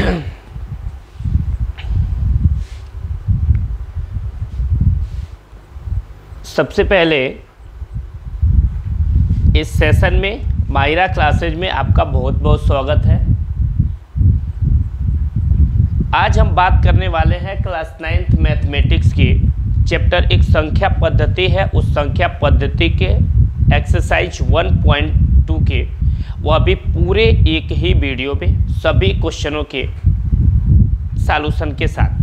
सबसे पहले इस सेशन में माहिरा क्लासेज में आपका बहुत बहुत स्वागत है। आज हम बात करने वाले हैं क्लास 9th मैथमेटिक्स की चैप्टर एक संख्या पद्धति है, उस संख्या पद्धति के एक्सरसाइज 1.2 के वो अभी पूरे एक ही वीडियो में सभी क्वेश्चनों के सॉल्यूशन के साथ।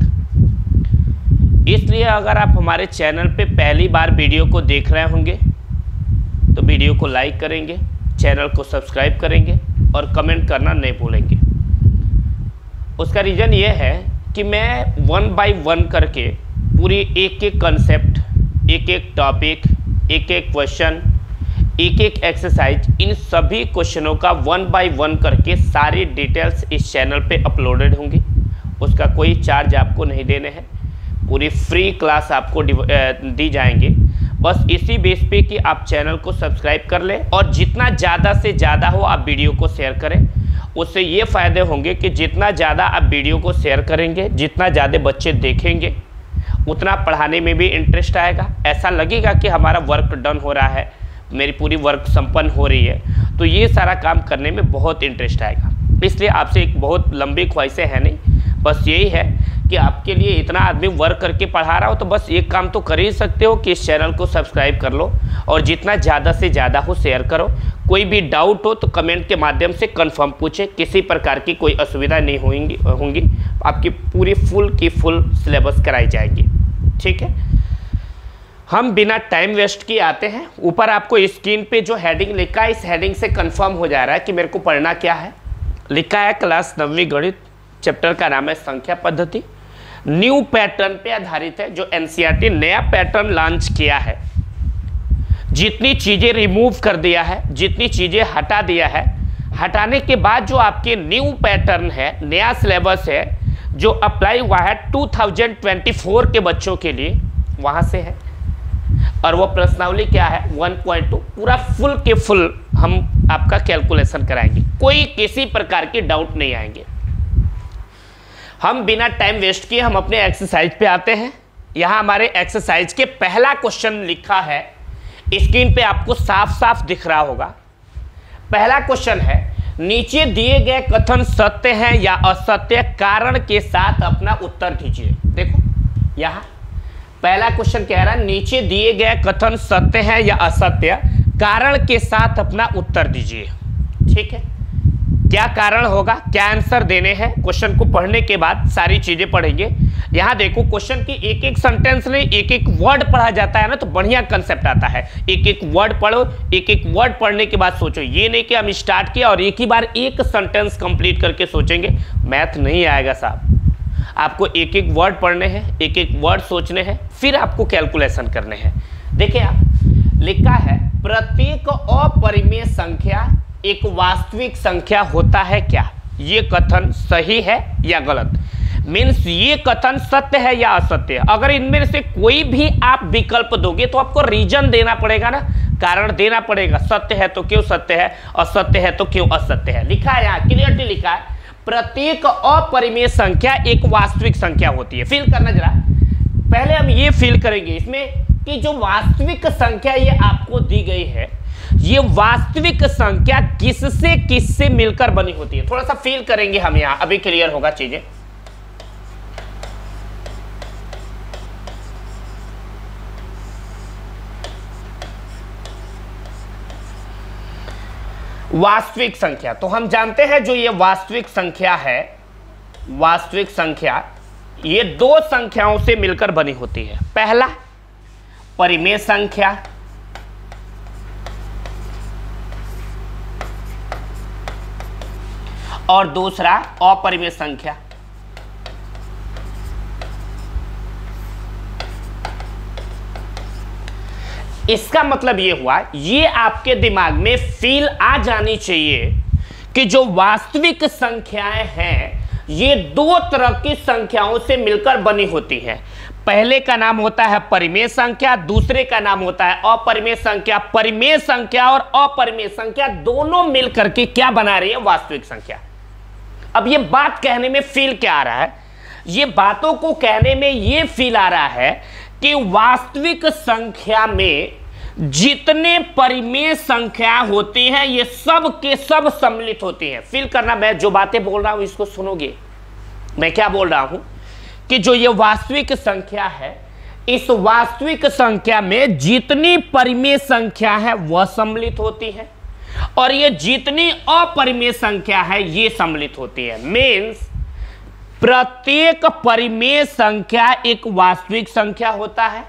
इसलिए अगर आप हमारे चैनल पे पहली बार वीडियो को देख रहे होंगे तो वीडियो को लाइक करेंगे, चैनल को सब्सक्राइब करेंगे और कमेंट करना नहीं भूलेंगे। उसका रीज़न ये है कि मैं 1 बाय 1 करके पूरी एक एक कंसेप्ट, एक एक टॉपिक, एक एक क्वेश्चन, एक एक एक्सरसाइज, इन सभी क्वेश्चनों का 1 बाय 1 करके सारी डिटेल्स इस चैनल पे अपलोडेड होंगी। उसका कोई चार्ज आपको नहीं देने हैं, पूरी फ्री क्लास आपको दी जाएंगी। बस इसी बेस पे कि आप चैनल को सब्सक्राइब कर लें और जितना ज़्यादा से ज़्यादा हो आप वीडियो को शेयर करें। उससे ये फ़ायदे होंगे कि जितना ज़्यादा आप वीडियो को शेयर करेंगे, जितना ज़्यादा बच्चे देखेंगे, उतना पढ़ाने में भी इंटरेस्ट आएगा। ऐसा लगेगा कि हमारा वर्क डन हो रहा है, मेरी पूरी वर्क संपन्न हो रही है, तो ये सारा काम करने में बहुत इंटरेस्ट आएगा। इसलिए आपसे एक बहुत लंबी ख्वाहिशें हैं नहीं, बस यही है कि आपके लिए इतना आदमी वर्क करके पढ़ा रहा हो तो बस एक काम तो कर ही सकते हो कि इस चैनल को सब्सक्राइब कर लो और जितना ज़्यादा से ज़्यादा हो शेयर करो। कोई भी डाउट हो तो कमेंट के माध्यम से कंफर्म पूछे, किसी प्रकार की कोई असुविधा नहीं होंगी। आपकी पूरी फुल की फुल सिलेबस कराई जाएगी। ठीक है, हम बिना टाइम वेस्ट किए आते हैं। ऊपर आपको स्क्रीन पे जो हेडिंग लिखा है, इस हेडिंग से कंफर्म हो जा रहा है कि मेरे को पढ़ना क्या है। लिखा है क्लास 9वीं गणित, चैप्टर का नाम है संख्या पद्धति। न्यू पैटर्न पे आधारित है, जो एनसीईआरटी नया पैटर्न लॉन्च किया है। जितनी चीज़ें रिमूव कर दिया है, जितनी चीज़ें हटा दिया है, हटाने के बाद जो आपके न्यू पैटर्न है, नया सिलेबस है जो अप्लाई हुआ है 2024 के बच्चों के लिए, वहाँ से है। और वो प्रश्नावली क्या है 1.2 पूरा फुल के फुल हम आपका कैलकुलेशन कराएंगे, कोई किसी प्रकार की डाउट नहीं आएंगे। हम बिना टाइम वेस्ट किए हम अपने एक्सरसाइज पे आते हैं। यहाँ हमारे एक्सरसाइज के पहला क्वेश्चन लिखा है, स्क्रीन पे आपको साफ साफ दिख रहा होगा। पहला क्वेश्चन है, नीचे दिए गए कथन सत्य हैं या असत्य, कारण के साथ अपना उत्तर दीजिए। देखो यहाँ पहला क्वेश्चन कह रहा है नीचे दिए गए कथन सत्य हैं या असत्य, कारण के साथ अपना उत्तर दीजिए। ठीक है, क्या कारण होगा, क्या आंसर देने हैं, क्वेश्चन को पढ़ने के बाद सारी चीजें पढ़ेंगे। यहाँ देखो क्वेश्चन की एक एक सेंटेंस नहीं, एक एक वर्ड पढ़ा जाता है ना तो बढ़िया कंसेप्ट आता है। एक एक वर्ड पढ़ो, एक एक वर्ड पढ़ने के बाद सोचो। ये नहीं कि हम स्टार्ट किया और एक ही बार एक सेंटेंस कंप्लीट करके सोचेंगे, मैथ नहीं आएगा साहब। आपको एक एक वर्ड पढ़ने हैं, एक एक वर्ड सोचने हैं, फिर आपको कैलकुलेशन करने हैं। देखिए आप लिखा है, प्रत्येक अपरिमेय संख्या एक वास्तविक संख्या होता है क्या? ये कथन सही है या गलत? मीन्स ये कथन सत्य है या असत्य है। अगर इनमें से कोई भी आप विकल्प दोगे तो आपको रीजन देना पड़ेगा ना, कारण देना पड़ेगा। सत्य है तो क्यों सत्य है, असत्य है तो क्यों असत्य है। लिखा है यहाँ क्लियरली लिखा है, प्रत्येक अपरिमेय संख्या एक वास्तविक संख्या होती है। फील करना जरा, पहले हम ये फील करेंगे इसमें कि जो वास्तविक संख्या ये आपको दी गई है, ये वास्तविक संख्या किससे किससे मिलकर बनी होती है। थोड़ा सा फील करेंगे हम यहां, अभी क्लियर होगा चीजें। वास्तविक संख्या तो हम जानते हैं, जो ये वास्तविक संख्या है, वास्तविक संख्या ये दो संख्याओं से मिलकर बनी होती है। पहला परिमेय संख्या, और दूसरा अपरिमेय संख्या। इसका मतलब ये हुआ, ये आपके दिमाग में फील आ जानी चाहिए कि जो वास्तविक संख्याएं हैं ये दो तरह की संख्याओं से मिलकर बनी होती हैं। पहले का नाम होता है परिमेय संख्या, दूसरे का नाम होता है अपरिमेय संख्या। परिमेय संख्या और अपरिमेय संख्या दोनों मिलकर के क्या बना रही है, वास्तविक संख्या। अब ये बात कहने में फील क्या आ रहा है, ये बातों को कहने में ये फील आ रहा है कि वास्तविक संख्या में जितने परिमेय संख्या होती हैं ये सब के सब सम्मिलित होती हैं। फील करना, मैं जो बातें बोल रहा हूं इसको सुनोगे। मैं क्या बोल रहा हूं कि जो ये वास्तविक संख्या है, इस वास्तविक संख्या में जितनी परिमेय संख्या है वह सम्मिलित होती है और ये जितनी अपरिमेय संख्या है ये सम्मिलित होती है। मीन्स प्रत्येक परिमेय संख्या एक वास्तविक संख्या होता है,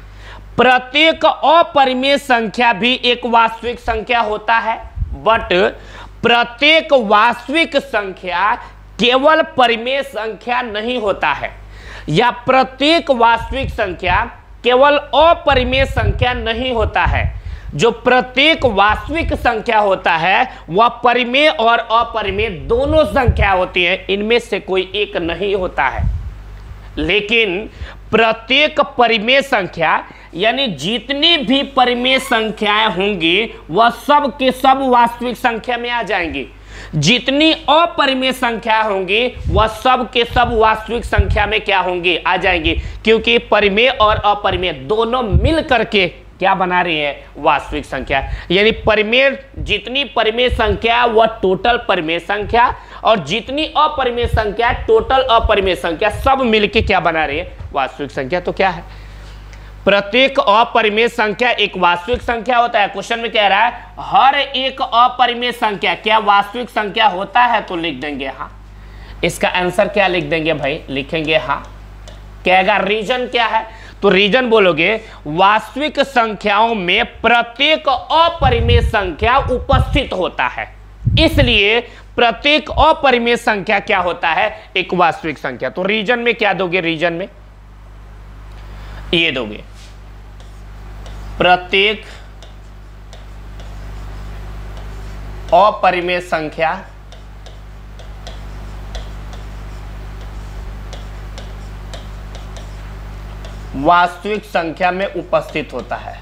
प्रत्येक अपरिमेय संख्या भी एक वास्तविक संख्या होता है, बट प्रत्येक वास्तविक संख्या केवल परिमेय संख्या नहीं होता है, या प्रत्येक वास्तविक संख्या केवल अपरिमेय संख्या नहीं होता है। जो प्रत्येक वास्तविक संख्या होता है वह परिमेय और अपरिमेय दोनों संख्या होती है, इनमें से कोई एक नहीं होता है। लेकिन प्रत्येक परिमेय संख्या यानी जितनी भी परिमेय संख्याएं होंगी वह सब के सब वास्तविक संख्या में आ जाएंगी, जितनी अपरिमेय संख्या होंगी वह सब के सब वास्तविक संख्या में क्या होंगी, आ जाएंगी, क्योंकि परिमेय और अपरिमेय दोनों मिल करके क्या बना रही है, वास्तविक संख्या। यानी परिमेय, जितनी परिमेय संख्या वह टोटल परिमेय संख्या और जितनी अपरिमेय संख्या टोटल अपरिमेय संख्या सब मिलके क्या बना रही है, वास्तविक संख्या। तो क्या है, प्रत्येक अपरिमेय संख्या एक वास्तविक संख्या होता है। क्वेश्चन में कह रहा है हर एक अपरिमेय संख्या क्या वास्तविक संख्या होता है, तो लिख देंगे हाँ। इसका आंसर क्या लिख देंगे भाई, लिखेंगे हाँ। कहेगा रीजन क्या है, तो रीजन बोलोगे वास्तविक संख्याओं में प्रत्येक अपरिमेय संख्या उपस्थित होता है, इसलिए प्रत्येक अपरिमेय संख्या क्या होता है, एक वास्तविक संख्या। तो रीजन में क्या दोगे, रीजन में ये दोगे प्रत्येक अपरिमेय संख्या वास्तविक संख्या में उपस्थित होता है।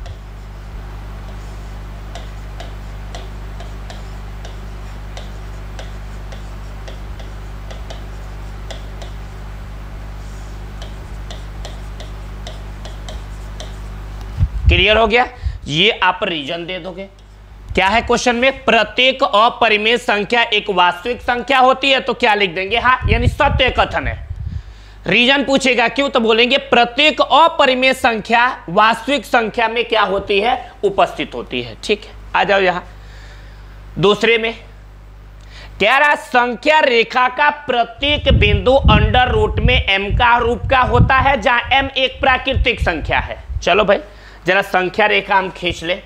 क्लियर हो गया, ये आप रीजन दे दोगे। क्या है क्वेश्चन में, प्रत्येक अपरिमेय संख्या एक वास्तविक संख्या होती है, तो क्या लिख देंगे हाँ, यानी सत्य कथन है। रीजन पूछेगा क्यों, तो बोलेंगे प्रत्येक अपरिमेय संख्या वास्तविक संख्या में क्या होती है, उपस्थित होती है। ठीक है, आ जाओ यहां दूसरे में। कह रहा संख्या रेखा का प्रत्येक बिंदु अंडर रूट में m का रूप का होता है, जहां m एक प्राकृतिक संख्या है। चलो भाई जरा संख्या रेखा हम खींच ले।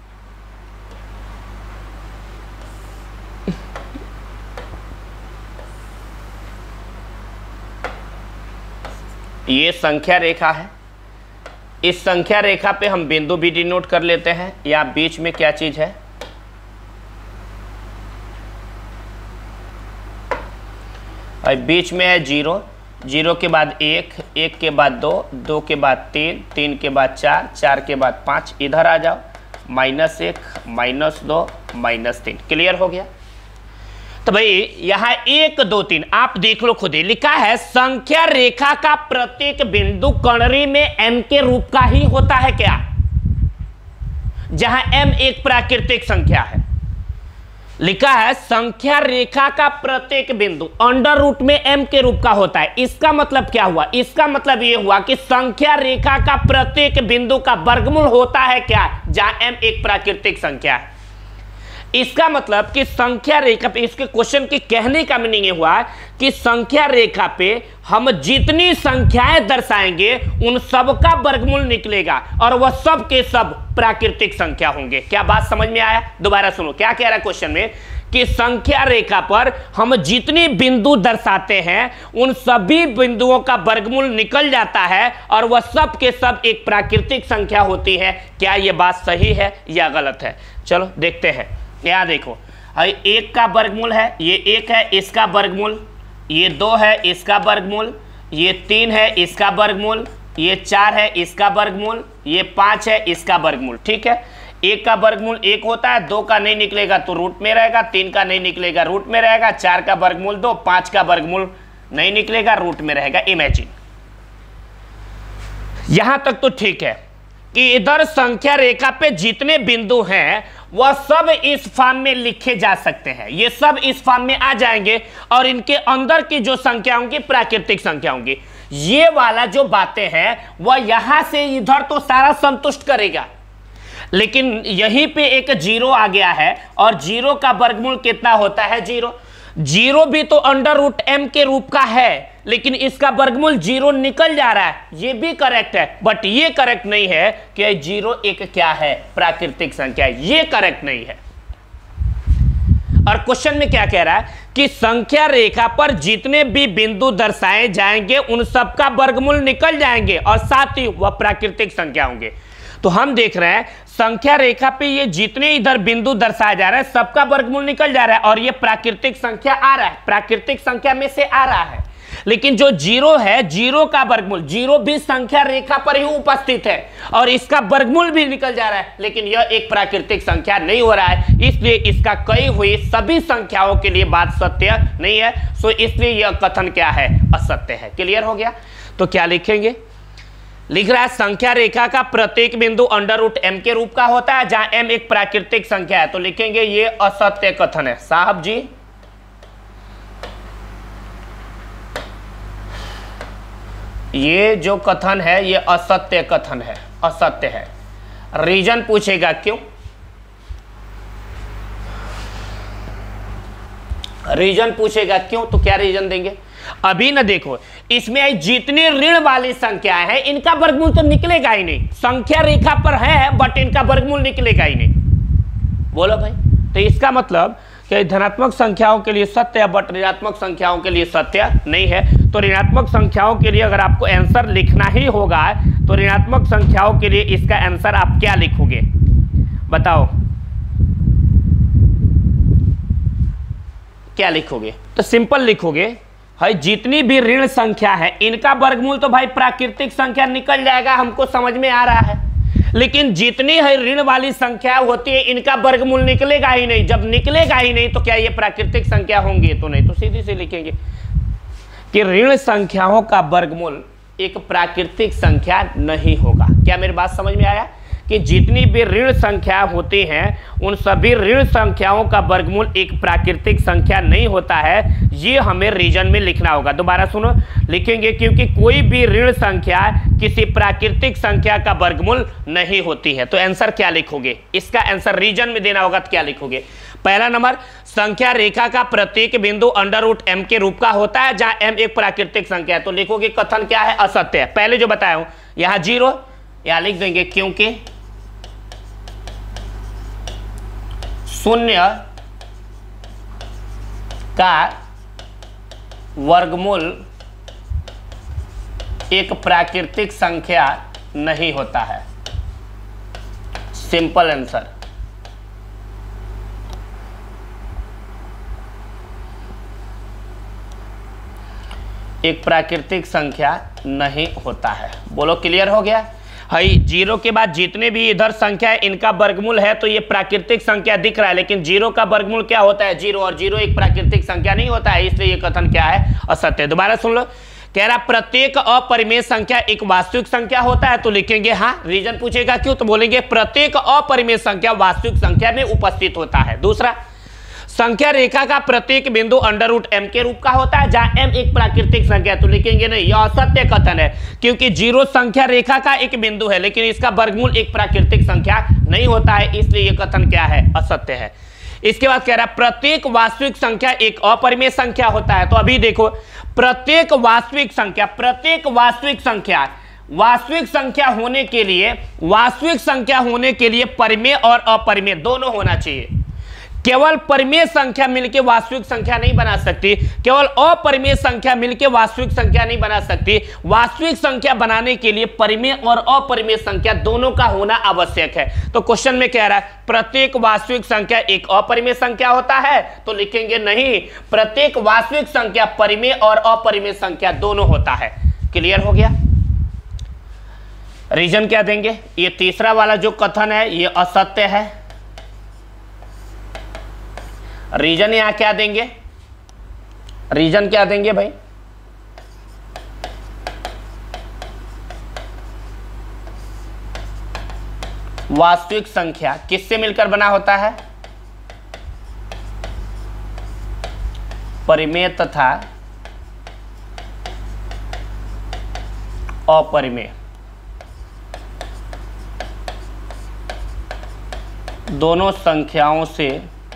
ये संख्या रेखा है, इस संख्या रेखा पे हम बिंदु भी डिनोट कर लेते हैं। या बीच में क्या चीज है, और बीच में है 0, 0 के बाद 1, 1 के बाद 2, 2 के बाद 3, 3 के बाद 4, 4 के बाद 5। इधर आ जाओ, -1, -2, -3। क्लियर हो गया। तो भाई यहां 1, 2, 3 आप देख लो खुद ही, लिखा है संख्या रेखा का प्रत्येक बिंदु कणरी में m के रूप का ही होता है। क्या, जहां m एक प्राकृतिक संख्या है। लिखा है संख्या रेखा का प्रत्येक बिंदु अंडर रूट में m के रूप का होता है। इसका मतलब क्या हुआ, इसका मतलब यह हुआ कि संख्या रेखा का प्रत्येक बिंदु का वर्गमूल होता है क्या, जहां m एक प्राकृतिक संख्या है। इसका मतलब कि संख्या रेखा पे, इसके क्वेश्चन के कहने का मीनिंग ये हुआ कि संख्या रेखा पे हम जितनी संख्याएं दर्शाएंगे उन सब का वर्गमूल निकलेगा और वह सब के सब प्राकृतिक संख्या होंगे। क्या बात समझ में आया, दोबारा सुनो क्या कह रहा है क्वेश्चन में, कि संख्या रेखा पर हम जितनी बिंदु दर्शाते हैं उन सभी बिंदुओं का वर्गमूल निकल जाता है और वह सब के सब एक प्राकृतिक संख्या होती है। क्या यह बात सही है या गलत है, चलो देखते हैं। यहाँ देखो, 1 का वर्गमूल है, ये 1 है इसका वर्गमूल, ये 2 है इसका वर्गमूल, ये 3 है इसका वर्गमूल, ये 4 है इसका वर्गमूल, ये 5 है इसका वर्गमूल। ठीक है, 1 का वर्गमूल 1 होता है, 2 का नहीं निकलेगा तो रूट में रहेगा, 3 का नहीं निकलेगा रूट में रहेगा, 4 का वर्गमूल 2, 5 का वर्गमूल नहीं निकलेगा रूट में रहेगा। इमेजिन, यहां तक तो ठीक है कि इधर संख्या रेखा पे जितने बिंदु हैं वह सब इस फॉर्म में लिखे जा सकते हैं, ये सब इस फॉर्म में आ जाएंगे और इनके अंदर की जो संख्या होंगी प्राकृतिक संख्या होंगी। ये वाला जो बातें हैं वह यहां से इधर तो सारा संतुष्ट करेगा, लेकिन यहीं पे एक 0 आ गया है और 0 का वर्गमूल कितना होता है? 0। 0 भी तो अंडर रूट m के रूप का है, लेकिन इसका वर्गमूल 0 निकल जा रहा है, ये भी करेक्ट है, बट ये करेक्ट नहीं है कि 0 एक क्या है? प्राकृतिक संख्या है, ये करेक्ट नहीं है। और क्वेश्चन में क्या कह रहा है कि संख्या रेखा पर जितने भी बिंदु दर्शाए जाएंगे उन सबका वर्गमूल निकल जाएंगे और साथ ही वह प्राकृतिक संख्या होंगे। तो हम देख रहे हैं संख्या रेखा पे ये जितने इधर बिंदु दर्शाया जा रहा है सबका वर्गमूल निकल जा रहा है और ये प्राकृतिक संख्या आ रहा है, प्राकृतिक संख्या में से आ रहा है। लेकिन जो 0 है, 0 का वर्गमूल, 0 भी संख्या रेखा पर ही उपस्थित है और इसका वर्गमूल भी निकल जा रहा है, लेकिन यह एक प्राकृतिक संख्या नहीं हो रहा है, इसलिए इसका कई हुई सभी संख्याओं के लिए बात सत्य नहीं है। सो इसलिए यह कथन क्या है? असत्य है। क्लियर हो गया? तो क्या लिखेंगे? लिख रहा है संख्या रेखा का प्रत्येक बिंदु अंडर रूट m के रूप का होता है जहां m एक प्राकृतिक संख्या है, तो लिखेंगे ये असत्य कथन है। साहब जी, ये जो कथन है ये असत्य कथन है, असत्य है। रीजन पूछेगा क्यों? रीजन पूछेगा क्यों, तो क्या रीजन देंगे? अभी ना देखो, इसमें जितनी ऋण वाली संख्या है इनका वर्गमूल तो निकलेगा ही नहीं, संख्या रेखा पर है बट इनका वर्गमूल निकलेगा ही नहीं। बोलो भाई, तो इसका मतलब कि धनात्मक संख्याओं के लिए सत्य है बट ऋणात्मक संख्याओं के लिए सत्य नहीं है। तो ऋणात्मक संख्याओं के लिए अगर आपको आंसर लिखना ही होगा तो ऋणात्मक संख्याओं के लिए इसका आंसर आप क्या लिखोगे? बताओ क्या लिखोगे? तो सिंपल लिखोगे भाई जितनी भी ऋण संख्या है इनका वर्गमूल तो भाई प्राकृतिक संख्या निकल जाएगा, हमको समझ में आ रहा है, लेकिन जितनी है ऋण वाली संख्या होती है इनका वर्गमूल निकलेगा ही नहीं। जब निकलेगा ही नहीं तो क्या ये प्राकृतिक संख्या होंगी? तो नहीं, तो सीधी से लिखेंगे कि ऋण संख्याओं का वर्गमूल एक प्राकृतिक संख्या नहीं होगा। क्या मेरी बात समझ में आया? कि जितनी भी ऋण संख्या होती हैं उन सभी ऋण संख्याओं का वर्गमूल एक प्राकृतिक संख्या नहीं होता है, ये हमें रीजन में लिखना होगा। दोबारा सुनो, लिखेंगे क्योंकि कोई भी ऋण संख्या किसी प्राकृतिक संख्या का वर्गमूल नहीं होती है। तो आंसर क्या लिखोगे? इसका आंसर रीजन में देना होगा, तो क्या लिखोगे? पहला नंबर, संख्या रेखा का प्रत्येक बिंदु अंडर रूट m के रूप का होता है जहां m एक प्राकृतिक संख्या है, तो लिखोगे कथन क्या है? असत्य है। पहले जो बताया हूं, यहां 0 यहां लिख देंगे क्योंकि शून्य का वर्गमूल एक प्राकृतिक संख्या नहीं होता है। Simple answer. एक प्राकृतिक संख्या नहीं होता है। बोलो क्लियर हो गया? हाई 0 के बाद जितने भी इधर संख्या है इनका वर्गमूल है तो ये प्राकृतिक संख्या दिख रहा है, लेकिन 0 का वर्गमूल क्या होता है? 0, और 0 एक प्राकृतिक संख्या नहीं होता है, इसलिए ये कथन क्या है? असत्य। दोबारा सुन लो, कह रहा प्रत्येक अपरिमेय संख्या एक वास्तविक संख्या होता है, तो लिखेंगे हाँ। रीजन पूछेगा क्यों, तो बोलेंगे प्रत्येक अपरिमेय संख्या वास्तविक संख्या में उपस्थित होता है। दूसरा, संख्या रेखा का प्रत्येक बिंदु अंडर रूट m के रूप का होता है जहां m एक प्राकृतिक संख्या, तो लिखेंगे नहीं, यह असत्य कथन है क्योंकि 0 संख्या रेखा का एक बिंदु है लेकिन इसका वर्गमूल एक प्राकृतिक संख्या नहीं होता है, इसलिए यह कथन क्या है? असत्य है। इसके बाद कह रहा है प्रत्येक वास्तविक संख्या एक अपरिमेय संख्या होता है, तो अभी देखो प्रत्येक वास्तविक संख्या, प्रत्येक वास्तविक संख्या, वास्तविक संख्या होने के लिए परिमेय और अपरिमेय दोनों होना चाहिए। केवल परिमेय संख्या मिलके वास्तविक संख्या नहीं बना सकती, केवल अपरिमेय संख्या मिलके वास्तविक संख्या नहीं बना सकती। वास्तविक संख्या बनाने के लिए परिमेय और अपरिमेय संख्या दोनों का होना आवश्यक है। तो क्वेश्चन में कह रहा है प्रत्येक वास्तविक संख्या एक अपरिमेय संख्या होता है, तो लिखेंगे नहीं, प्रत्येक वास्तविक संख्या परिमेय और अपरिमेय संख्या दोनों होता है। क्लियर हो गया? रीजन क्या देंगे? ये तीसरा वाला जो कथन है ये असत्य है। रीजन यहां क्या देंगे? रीजन क्या देंगे भाई? वास्तविक संख्या किससे मिलकर बना होता है? परिमेय तथा अपरिमेय दोनों संख्याओं से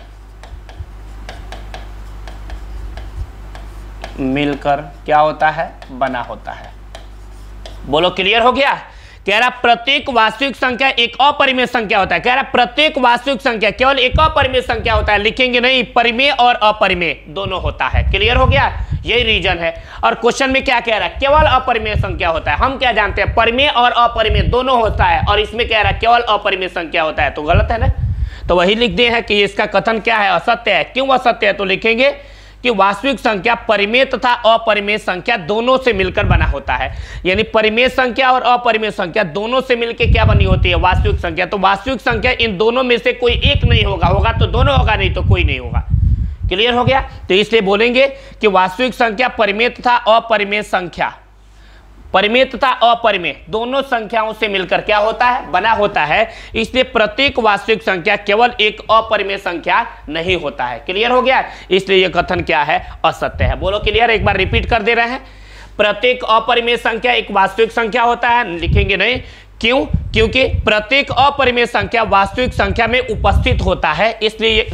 मिलकर क्या होता है? बना होता है। बोलो क्लियर हो गया? कह रहा प्रत्येक वास्तविक संख्या एक अपरिमेय संख्या होता है। कह रहा प्रत्येक वास्तविक संख्या केवल एक अपरिमेय संख्या होता है। लिखेंगे नहीं, परिमेय और अपरिमेय दोनों होता है। क्लियर हो गया? यही रीजन है। और क्वेश्चन में क्या कह रहा है? केवल अपरिमेय संख्या होता है। हम क्या जानते हैं? परिमेय और अपरिमेय दोनों होता है, और इसमें कह रहा है केवल अपरिमेय संख्या होता है, तो गलत है ना। तो वही लिख दिए हैं कि इसका कथन क्या है? असत्य है। क्यों असत्य है? तो लिखेंगे कि वास्तविक संख्या परिमेय तथा अपरिमेय संख्या दोनों से मिलकर बना होता है। यानी परिमेय संख्या और अपरिमेय संख्या दोनों से मिलकर क्या बनी होती है? वास्तविक संख्या। तो वास्तविक संख्या इन दोनों में से कोई एक नहीं होगा, होगा तो दोनों होगा, नहीं तो कोई नहीं होगा। क्लियर हो गया? तो इसलिए बोलेंगे कि वास्तविक संख्या परिमेय तथा अपरिमेय संख्या, परिमेय तथा अपरिमेय दोनों संख्याओं से मिलकर क्या होता है? बना होता है। इसलिए प्रत्येक वास्तविक संख्या केवल एक अपरिमेय संख्या नहीं होता है। क्लियर हो गया? इसलिए यह कथन क्या है? असत्य है। बोलो क्लियर? एक बार रिपीट कर दे रहे हैं। प्रत्येक अपरिमेय संख्या एक वास्तविक संख्या होता है। लिखेंगे नहीं, क्यों? क्योंकि प्रत्येक अपरिमेय संख्या वास्तविक संख्या में उपस्थित होता है, इसलिए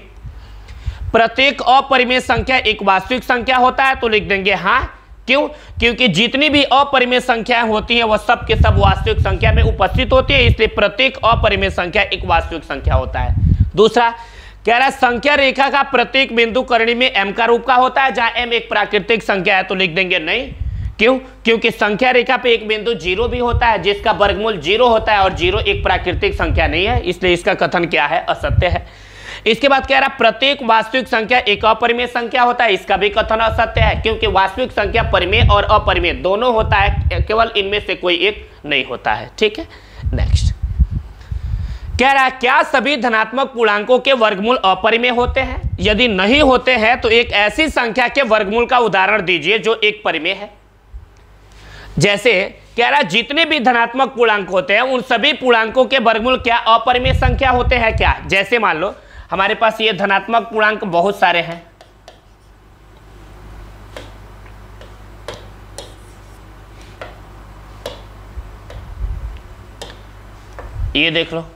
प्रत्येक अपरिमेय संख्या एक वास्तविक संख्या होता है, तो लिख देंगे हाँ। क्यों? क्योंकि जितनी भी अपरिमेय संख्याएं होती हैं वह सब के सब वास्तविक संख्या में उपस्थित होती है, इसलिए प्रत्येक अपरिमेय संख्या एक वास्तविक संख्या होता है। दूसरा कह रहा है संख्या रेखा का प्रत्येक बिंदु करणी में m का रूप का होता है, जहां m एक प्राकृतिक संख्या है, तो लिख देंगे नहीं। क्यों? क्योंकि संख्या रेखा पे एक बिंदु 0 भी होता है जिसका वर्गमूल 0 होता है, और 0 एक प्राकृतिक संख्या नहीं है, इसलिए इसका कथन क्या है? असत्य है। इसके बाद कह रहा प्रत्येक वास्तविक संख्या एक अपरिमेय संख्या होता है, इसका भी कथन असत्य है, क्योंकि वास्तविक संख्या परिमेय और अपरिमेय दोनों होता है, केवल इनमें से कोई एक नहीं होता है। ठीक है, नेक्स्ट कह रहा है क्या सभी धनात्मक पूर्णांकों के वर्गमूल अपरिमेय होते हैं? यदि नहीं होते हैं तो एक ऐसी संख्या के वर्गमूल का उदाहरण दीजिए जो एक परिमेय है। जैसे कह रहा जितने भी धनात्मक पूर्णांक होते हैं उन सभी पूर्णांकों के वर्गमूल क्या अपरिमेय संख्या होते हैं क्या? जैसे मान लो हमारे पास ये धनात्मक पूर्णांक बहुत सारे हैं, ये देख लो,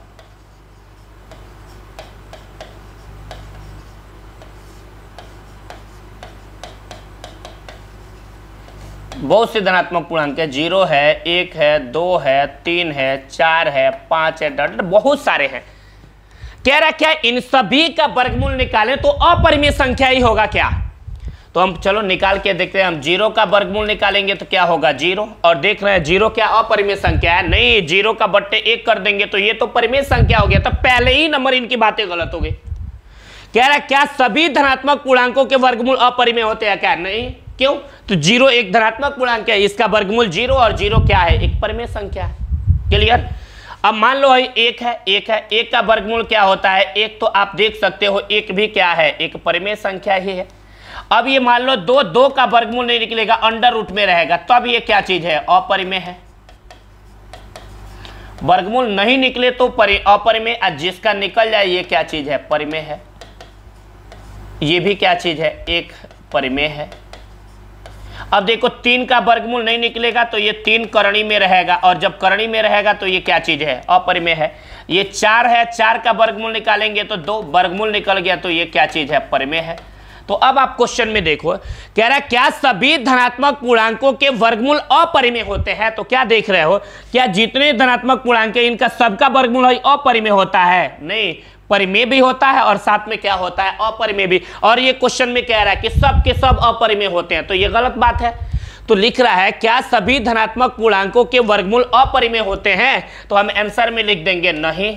बहुत से धनात्मक पूर्णांक है, 0 है, 1 है, 2 है, 3 है, 4 है, 5 है, बहुत सारे हैं। कह रहा क्या इन सभी का वर्गमूल निकालें तो अपरिमेय संख्या ही होगा क्या? तो हम चलो निकाल के देखते हैं। हम 0 का वर्गमूल निकालेंगे तो क्या होगा? 0। और देख रहे हैं 0 क्या अपरिमेय संख्या है? नहीं, 0 का बट्टे 1 कर देंगे तो ये तो परिमेय संख्या हो गया। तो पहले ही नंबर इनकी बातें गलत हो गई। कह रहा क्या सभी धनात्मक पूर्णांकों के वर्गमूल अपरिमेय होते हैं क्या? नहीं। क्यों? तो 0 एक धनात्मक पूर्णांक है, इसका वर्गमूल 0, और 0 क्या है? एक परिमेय संख्या है। क्लियर? अब मान लो 1 है, 1 है, 1 का वर्गमूल क्या होता है? 1 तो आप देख सकते हो 1 भी क्या है? एक परिमेय संख्या ही है। अब ये मान लो 2 का वर्गमूल नहीं निकलेगा, अंडर रूट में रहेगा, तो अब ये क्या चीज है? अपरिमेय है। वर्गमूल नहीं निकले तो अपरिमेय, जिसका निकल जाए ये क्या चीज है? परिमेय है। ये भी क्या चीज है? एक परिमेय है। अब देखो 3 का वर्गमूल नहीं निकलेगा तो ये 3 करणी में रहेगा, और जब करणी में रहेगा तो ये क्या चीज है? अपरिमेय है। ये 4 है, 4 का वर्गमूल निकालेंगे तो 2 वर्गमूल निकल गया, तो ये क्या चीज है? परिमेय है। तो अब आप क्वेश्चन में देखो, कह रहा है क्या सभी धनात्मक पूर्णांकों के वर्गमूल अपरिमेय होते हैं? तो क्या देख रहे हो? क्या जितने धनात्मक पूर्णांक है इनका सबका वर्गमूल अपरिमेय होता है? नहीं, परिमेय भी होता है और साथ में क्या होता है? अपरिमेय भी। और ये क्वेश्चन में कह रहा है कि सब के सब अपरिमेय होते हैं, तो ये गलत बात है। तो लिख रहा है क्या सभी धनात्मक पूर्णांकों के वर्गमूल अपरिमेय होते हैं? तो हम आंसर में लिख देंगे नहीं।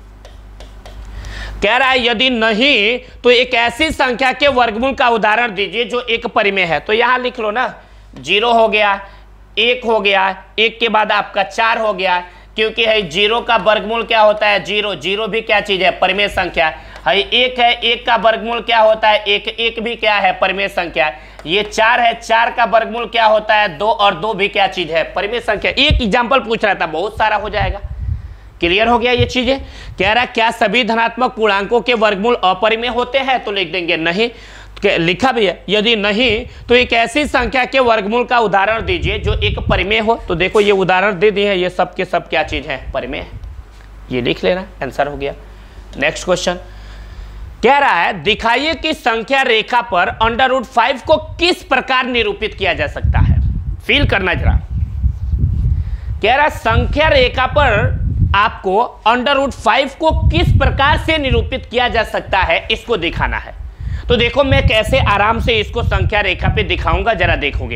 कह रहा है यदि नहीं तो एक ऐसी संख्या के वर्गमूल का उदाहरण दीजिए जो एक परिमेय है। तो यहां लिख लो ना, 0 हो गया, 1 हो गया, 1 के बाद आपका 4 हो गया, क्योंकि है 0 का वर्गमूल क्या होता है 0, 0 भी क्या चीज है परिमेय संख्या है। 1 है, 1 का वर्गमूल क्या होता है 1, 1 भी क्या है परिमेय संख्या। ये 4 है, 4 का वर्गमूल क्या होता है 2, और 2 भी क्या चीज है परिमेय संख्या। एक एग्जाम्पल पूछ रहा था, बहुत सारा हो जाएगा। क्लियर हो गया ये चीजें। कह रहा क्या सभी धनात्मक पूर्णांकों के वर्गमूल अपरिमेय होते हैं, तो लिख देंगे नहीं, लिखा भी है यदि नहीं तो एक ऐसी संख्या के वर्गमूल का उदाहरण दीजिए जो एक परिमेय हो। तो देखो ये उदाहरण दे दिए हैं, ये सब के सब क्या चीज है परिमेय है, ये लिख लेना, आंसर हो गया। नेक्स्ट क्वेश्चन कह रहा है दिखाइए कि संख्या रेखा पर √5 को किस प्रकार निरूपित किया जा सकता है। फील करना जरा। कह रहा संख्या रेखा पर आपको √5 को किस प्रकार से निरूपित किया जा सकता है, इसको दिखाना है। तो देखो मैं कैसे आराम से इसको संख्या रेखा पे दिखाऊंगा, जरा देखोगे।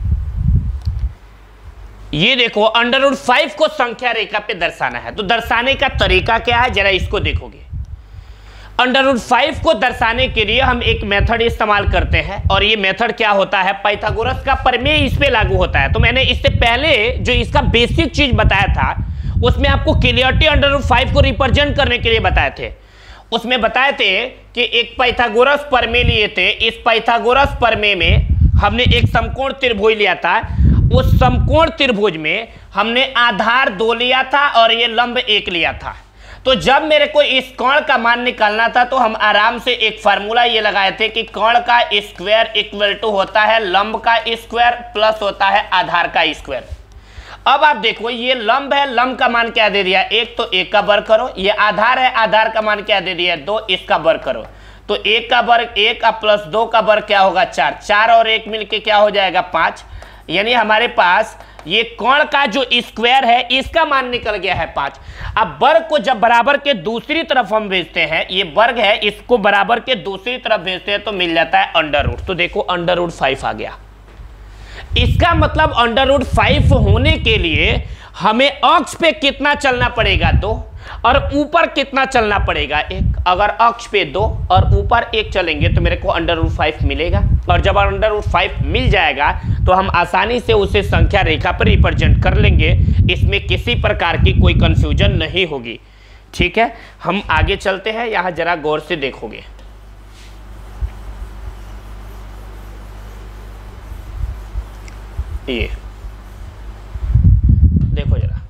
ये देखो √5 को संख्या रेखा पे दर्शाना है, तो दर्शाने का तरीका क्या है जरा इसको देखोगे। √5 को दर्शाने के लिए हम एक मेथड इस्तेमाल करते हैं, और ये मेथड क्या होता है पाइथागोरस का प्रमेय इस पे लागू होता है। तो मैंने इससे पहले जो इसका बेसिक चीज बताया था उसमें आपको क्लियरिटी √5 को रिप्रेजेंट करने के लिए बताए थे। उसमें बताए थे कि एक पाइथागोरस प्रमेय लिए थे, इस पाइथागोरस प्रमेय में हमने एक समकोण त्रिभुज लिया था, उस समकोण त्रिभुज में हमने आधार 2 लिया था और ये लंब 1 लिया था। तो जब मेरे को इस कोण का मान निकालना था तो हम आराम से एक फार्मूला ये लगाए थे कि कोण का स्क्वायर इक्वल टू होता है लंब का स्क्वायर प्लस होता है आधार का स्क्वायर। अब आप देखो ये लंब है, लंब का मान क्या दे दिया 1, तो 1 का वर्ग करो। ये आधार है, आधार का मान क्या दे दिया 2, इसका वर्ग करो। तो 1 का वर्ग 1 प्लस 2 का वर्ग क्या होगा 4, 4 और 1 मिलके क्या हो जाएगा 5। यानी हमारे पास ये कोण का जो स्क्वायर है इसका मान निकल गया है 5। अब वर्ग को जब बराबर के दूसरी तरफ हम भेजते हैं, ये वर्ग है इसको बराबर के दूसरी तरफ भेजते हैं तो मिल जाता है √। तो देखो √5 आ गया। इसका मतलब √5 होने के लिए हमें अक्ष पे कितना चलना पड़ेगा 2, और ऊपर कितना चलना पड़ेगा 1। अगर अक्ष पे 2 और ऊपर 1 चलेंगे तो मेरे को √5 मिलेगा, और जब √5 मिल जाएगा तो हम आसानी से उसे संख्या रेखा पर रिप्रेजेंट कर लेंगे। इसमें किसी प्रकार की कोई कंफ्यूजन नहीं होगी। ठीक है, हम आगे चलते हैं, यहां जरा गौर से देखोगे। ये देखो जरा,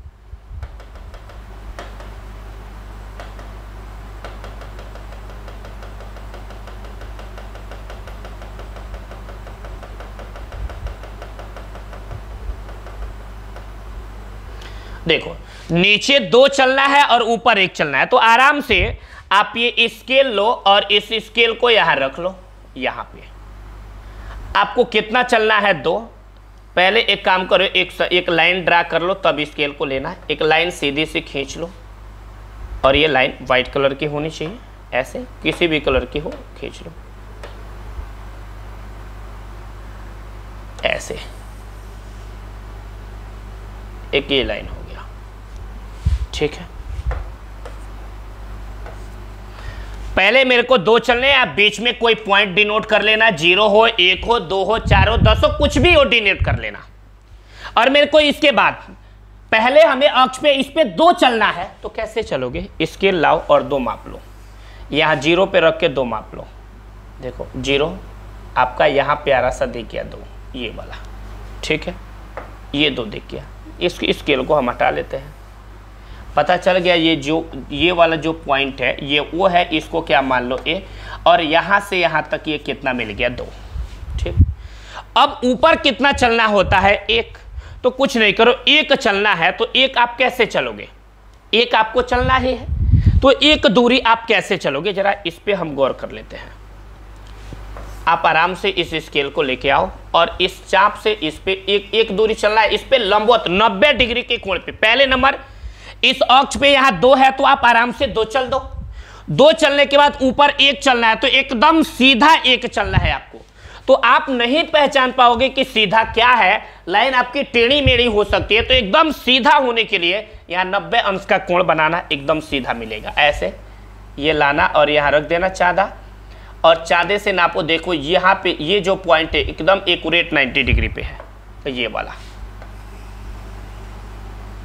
देखो नीचे 2 चलना है और ऊपर 1 चलना है। तो आराम से आप ये स्केल लो और इस स्केल को यहां रख लो। यहां पे आपको कितना चलना है 2। पहले एक काम करो, एक लाइन ड्रा कर लो, तब स्केल को लेना है। एक लाइन सीधी से खींच लो, और ये लाइन वाइट कलर की होनी चाहिए, ऐसे किसी भी कलर की हो खींच लो, ऐसे एक ये लाइन हो गया। ठीक है, पहले मेरे को 2 चलने हैं, आप बीच में कोई पॉइंट डिनोट कर लेना, 0 हो 1 हो 2 हो 4 हो 10 हो कुछ भी हो डिनोट कर लेना। और मेरे को इसके बाद पहले हमें अक्ष पे इस पे 2 चलना है, तो कैसे चलोगे, स्केल लाओ और 2 माप लो। यहाँ 0 पे रख के 2 माप लो। देखो 0 आपका यहाँ प्यारा सा दिख गया 2, ये वाला। ठीक है, ये 2 दिख गया। इस स्केल को हम हटा लेते हैं। पता चल गया ये वाला जो पॉइंट है ये वो है, इसको क्या मान लो A, और यहाँ से यहाँ तक ये कितना मिल गया 2। ठीक, अब ऊपर कितना चलना होता है 1, तो कुछ नहीं करो 1 चलना है। तो 1 आप कैसे चलोगे, 1 आपको चलना ही है, तो 1 दूरी आप कैसे चलोगे, जरा इस पे हम गौर कर लेते हैं। आप आराम से इस स्केल को लेके आओ और इस चाप से इस पे एक दूरी चलना है, इस पे लंबवत 90 डिग्री के कोण पे। पहले नंबर इस अक्ष पे यहाँ 2 है, तो आप आराम से 2 चल दो। 2 चलने के बाद ऊपर 1 चलना है, तो एकदम सीधा 1 चलना है आपको। तो आप नहीं पहचान पाओगे कि सीधा क्या है, लाइन आपकी टेढ़ी मेढ़ी हो सकती है। तो एकदम सीधा होने के लिए यहाँ 90 अंश का कोण बनाना, एकदम सीधा मिलेगा। ऐसे ये लाना और यहाँ रख देना चाँदा, और चाँदे से नापो। देखो यहाँ पे ये जो पॉइंट है एकदम एक्यूरेट 90 डिग्री पे है, तो ये वाला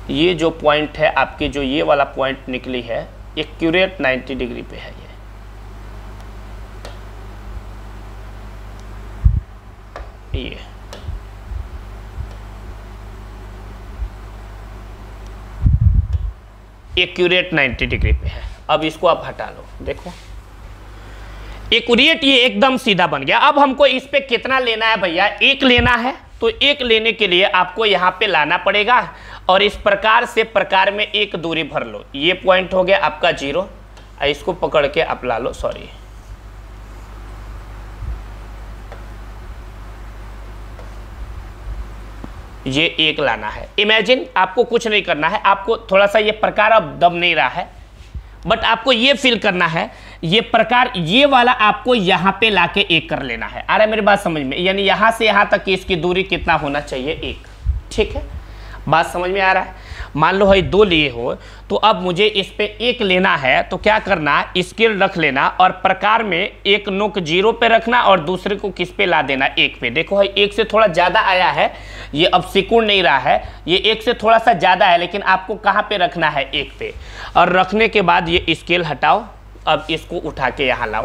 ये जो पॉइंट है आपकी, जो ये वाला पॉइंट निकली है, एक्यूरेट 90 डिग्री पे है। ये एक्यूरेट 90 डिग्री पे है। अब इसको आप हटा लो, देखो एक्यूरेट ये एकदम सीधा बन गया। अब हमको इस पे कितना लेना है भैया? एक लेना है। तो एक लेने के लिए आपको यहाँ पे लाना पड़ेगा और इस प्रकार से प्रकार में एक दूरी भर लो। ये पॉइंट हो गया आपका 0, इसको पकड़ के आप ला लो, सॉरी ये एक लाना है। इमेजिन आपको कुछ नहीं करना है, आपको थोड़ा सा ये प्रकार अब दब नहीं रहा है, बट आपको ये फील करना है, ये प्रकार ये वाला आपको यहाँ पे लाके एक कर लेना है। आ रहा है मेरी बात समझ में? यानी यहाँ से यहाँ तक की इसकी दूरी कितना होना चाहिए? एक। ठीक है, बात समझ में आ रहा है? मान लो भाई 2 लिए हो, तो अब मुझे इस पे एक लेना है, तो क्या करना, स्केल रख लेना और प्रकार में एक नोक 0 पे रखना और दूसरे को किस पे ला देना? 1 पे। देखो भाई 1 से थोड़ा ज़्यादा आया है, ये अब सिकुड़ नहीं रहा है, ये 1 से थोड़ा सा ज़्यादा है, लेकिन आपको कहाँ पे रखना है? 1 पे। और रखने के बाद ये स्केल हटाओ, अब इसको उठा के यहाँ लाओ,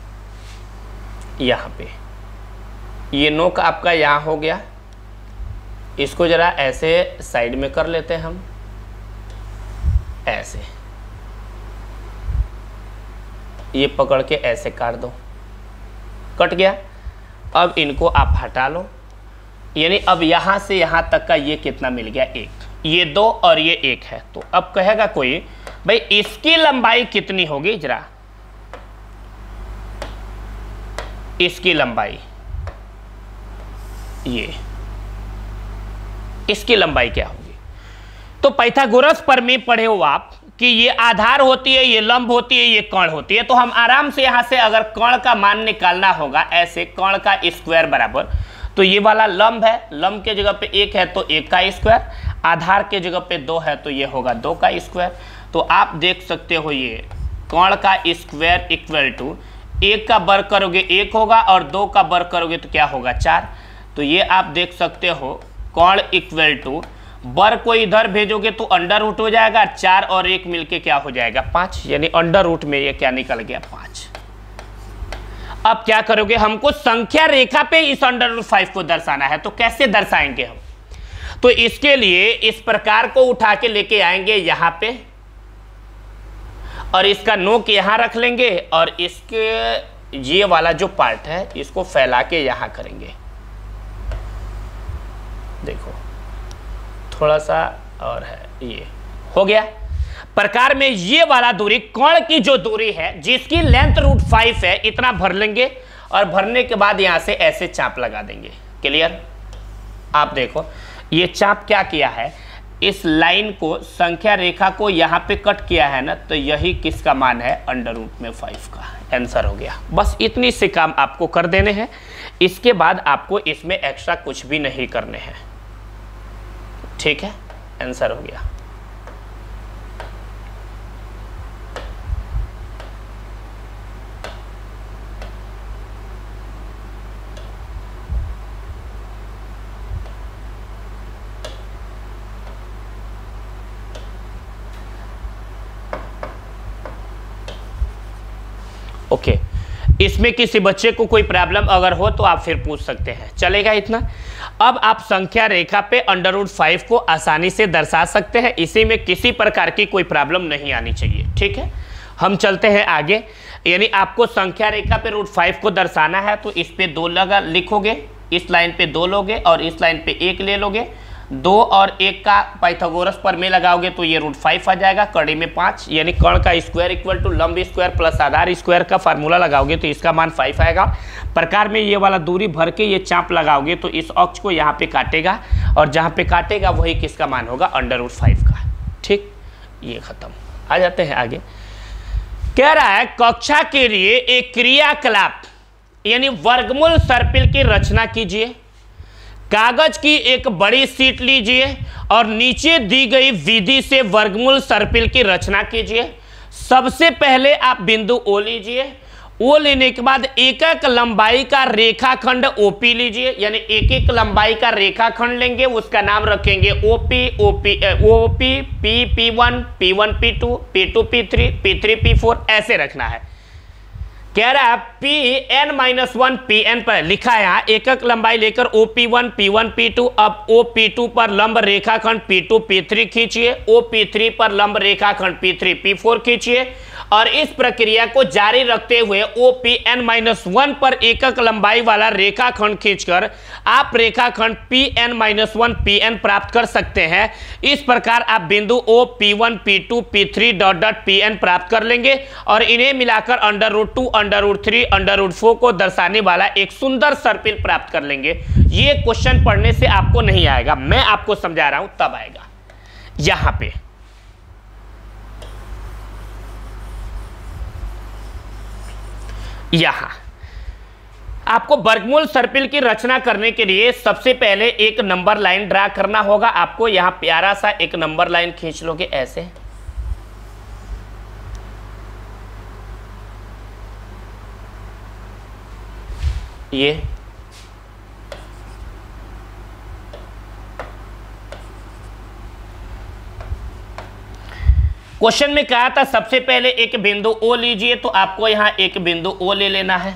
यहाँ पे ये नोक आपका यहाँ हो गया। इसको जरा ऐसे साइड में कर लेते हैं हम, ऐसे ये पकड़ के ऐसे काट दो, कट गया। अब इनको आप हटा लो, यानी अब यहाँ से यहाँ तक का ये कितना मिल गया? 1। ये 2 और ये 1 है। तो अब कहेगा कोई भाई इसकी लंबाई कितनी होगी? जरा इसकी लंबाई, ये इसकी लंबाई क्या होगी? तो पाइथागोरस पर में पढ़े हो आप कि ये आधार होती है, ये लंब होती है, ये कर्ण होती है। तो हम आराम से यहां से अगर कर्ण का मान निकालना होगा, ऐसे कर्ण का स्क्वायर बराबर, तो ये वाला लंब है, लंब के जगह पे 1 है तो 1 का स्क्वायर, आधार के जगह पे 2 है तो ये होगा 2 का स्क्वायर। तो आप देख सकते हो ये कर्ण का स्क्वायर इक्वल टू 1 का वर्ग करोगे 1 होगा और 2 का वर्ग करोगे तो क्या होगा? 4। तो ये आप देख सकते हो कर्ण इक्वल टू वर्ग को इधर भेजोगे तो अंडर रूट हो जाएगा, 4 और 1 मिलके क्या हो जाएगा? 5। यानी अंडर रूट में ये क्या निकल गया? 5। अब क्या करोगे? हमको संख्या रेखा पे इस अंडर रूट 5 को दर्शाना है, तो कैसे दर्शाएंगे हम? तो इसके लिए इस प्रकार को उठा के लेके आएंगे यहां पे और इसका नोक यहां रख लेंगे और इसके ये वाला जो पार्ट है इसको फैला के यहां करेंगे। देखो थोड़ा सा और है, ये हो गया। प्रकार में ये वाला दूरी, कर्ण की जो दूरी है जिसकी लेंथ √5 है, इतना भर लेंगे और भरने के बाद यहां से ऐसे चाप लगा देंगे। क्लियर? आप देखो ये चाप क्या किया है, इस लाइन को, संख्या रेखा को यहां पे कट किया है ना, तो यही किसका मान है? √5 का आंसर हो गया। बस इतनी से काम आपको कर देने हैं, इसके बाद आपको इसमें एक्स्ट्रा कुछ भी नहीं करने हैं। ठीक है, आंसर हो गया। ओके, इसमें किसी बच्चे को कोई प्रॉब्लम अगर हो तो आप फिर पूछ सकते हैं, चलेगा इतना। अब आप संख्या रेखा पे √5 को आसानी से दर्शा सकते हैं, इसी में किसी प्रकार की कोई प्रॉब्लम नहीं आनी चाहिए। ठीक है, हम चलते हैं आगे। यानी आपको संख्या रेखा पे √5 को दर्शाना है तो इस पे 2 लिखोगे, इस लाइन पे 2 लोगे और इस लाइन पे 1 ले लोगे। 2 और 1 का पाइथागोरस पर में लगाओगे तो ये √5 आ जाएगा, कड़ी में 5, यानी कर्ण का स्क्वायर इक्वल टू लंब स्क्वायर प्लस आधार स्क्वायर का फार्मूला लगाओगे तो इसका मान 5 आएगा। प्रकार में ये वाला दूरी भर के ये चाप लगाओगे तो इस अक्ष को यहाँ पे काटेगा और जहाँ पे काटेगा वही किसका मान होगा? √5 का। ठीक, ये खत्म। आ जाते हैं आगे। कह रहा है कक्षा के लिए एक क्रियाकलाप यानी वर्गमूल सर्पिल की रचना कीजिए। कागज की एक बड़ी शीट लीजिए और नीचे दी गई विधि से वर्गमूल सर्पिल की रचना कीजिए। सबसे पहले आप बिंदु O लीजिए, ओ लेने के बाद एक एक लंबाई का रेखाखंड ओपी लीजिए, यानी एक एक लंबाई का रेखाखंड लेंगे, उसका नाम रखेंगे OP, OP P1, P1 P2, P2 P3, P3 P4 ऐसे रखना है। कह रहा है Pn-1 Pn पर लिखा है यहाँ एक एक लंबाई लेकर OP1 P1 P2, अब OP2 पर लंब रेखाखंड P2 P3 खींचिए, OP3 पर लंब रेखाखंड P3 P4 खींचिए, और इस प्रक्रिया को जारी रखते हुए OPn-1 पर एक एक लंबाई वाला रेखाखंड खींचकर आप रेखाखंड Pn-1 Pn प्राप्त कर सकते हैं। इस प्रकार आप बिंदु O P1 P2 P3 dot Pn प्राप्त कर लेंगे और इन्हें मिलाकर √2 √3 √4 को दर्शाने वाला एक सुंदर सर्पिल प्राप्त कर लेंगे। ये क्वेश्चन पढ़ने से आपको नहीं आएगा, मैं आपको समझा रहा हूं तब आएगा। यहां पे यहां आपको वर्गमूल सर्पिल की रचना करने के लिए सबसे पहले एक नंबर लाइन ड्रा करना होगा। आपको यहां प्यारा सा एक नंबर लाइन खींच लोगे ऐसे, ये क्वेश्चन में कहा था सबसे पहले एक बिंदु O लीजिए, तो आपको यहां एक बिंदु O ले लेना है।